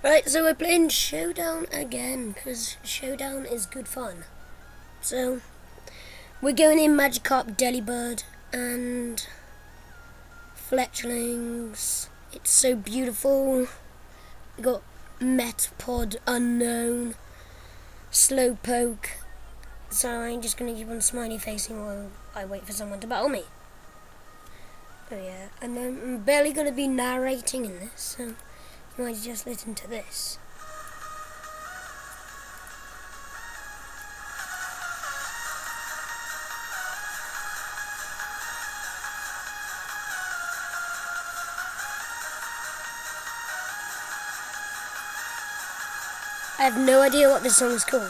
Right, so we're playing Showdown again, because Showdown is good fun. So, we're going in Magikarp, Delibird, and Fletchlings. It's so beautiful. We got Metapod, Unknown, Slowpoke. So I'm just going to keep on smiley facing while I wait for someone to battle me. Oh yeah, and I'm barely going to be narrating in this, so you might just listen to this. I have no idea what this song is called.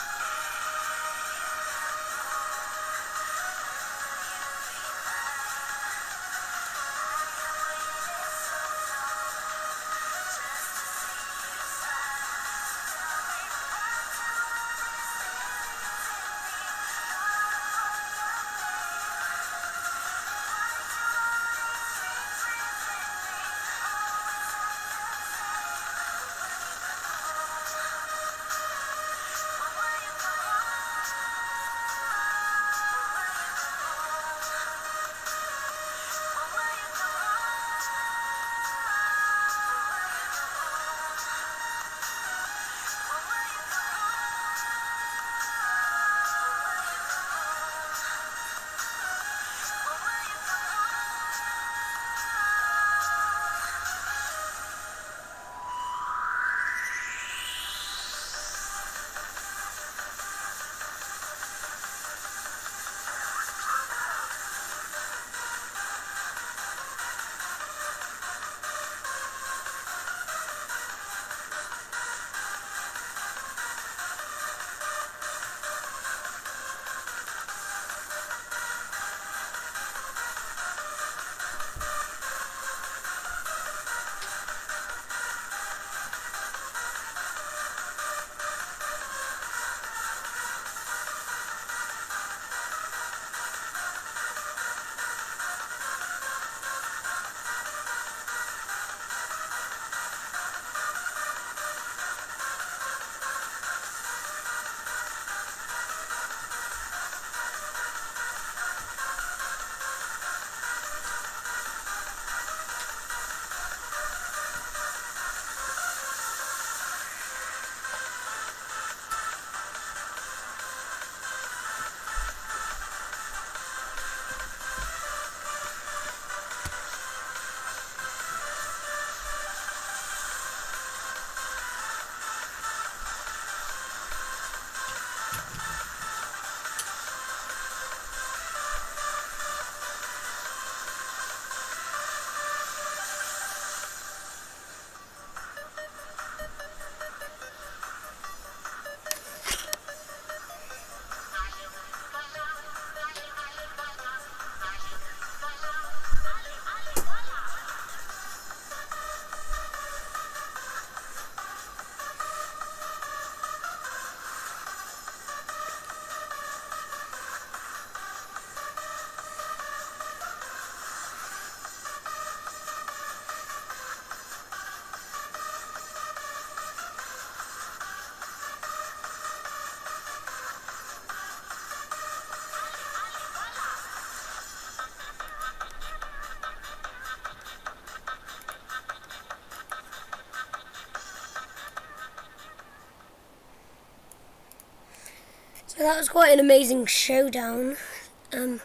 So that was quite an amazing showdown. It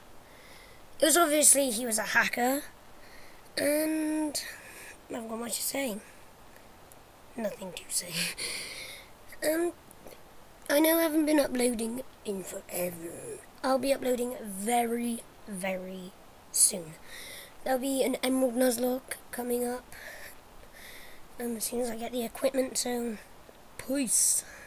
was obviously he was a hacker, and I haven't got much to say. Nothing to say. I know I haven't been uploading in forever. I'll be uploading very, very soon. There'll be an Emerald Nuzlocke coming up as soon as I get the equipment, so peace.